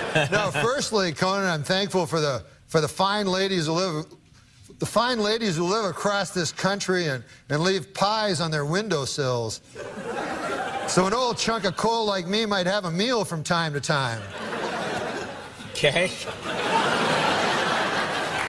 No, firstly, Conan, I'm thankful for the fine ladies who live across this country and leave pies on their windowsills. So an old chunk of coal like me might have a meal from time to time. Okay.